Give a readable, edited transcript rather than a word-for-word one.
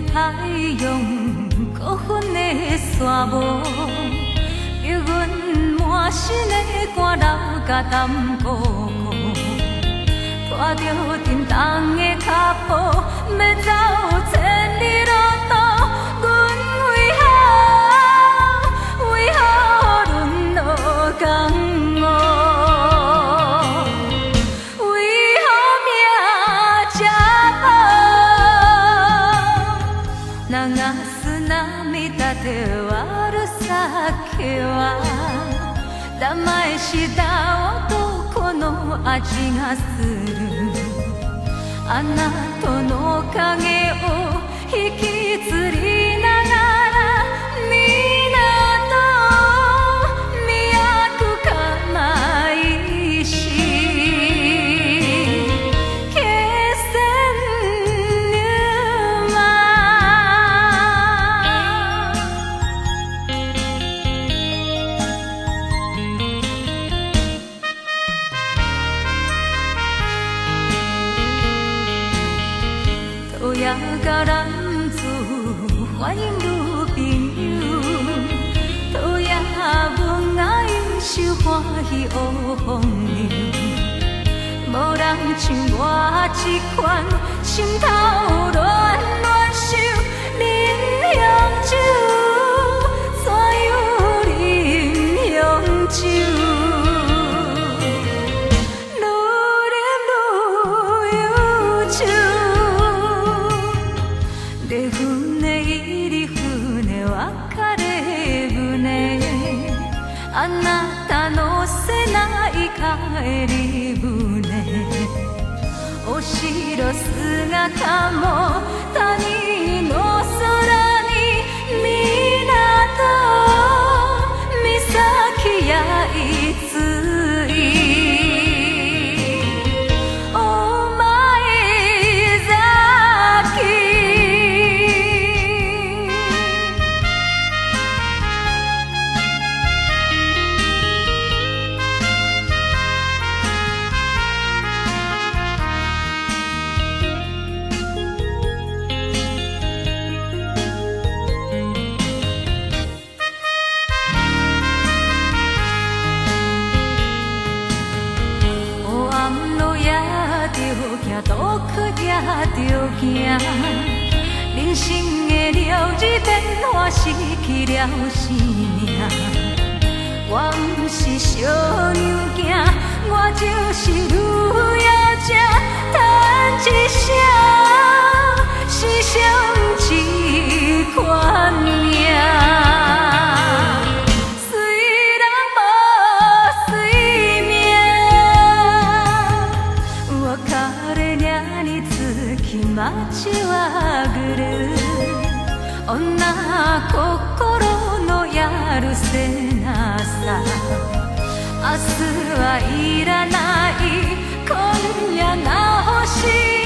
太阳高分的山帽，叫阮满身的汗流甲淡薄裤，拖着沉重的脚步，要走千里路途，阮为何沦落江湖？悪酒は騙した男の味がするあなたの影を引きずりながら港都構いし気仙沼也甲男子欢迎女朋友，都也文爱受欢喜学风流，无人像我这款心头乱乱想，饮香酒，怎样饮香酒？あなたのせない帰り船お城姿も谷の空に港岬やいついお前崎毒也着惊，人生的了日变化失去了生命。我不是小娘囝，我就是女仔这叹一声，是上一款命。街はぐる女心のやるせなさ明日はいらない今夜が欲しい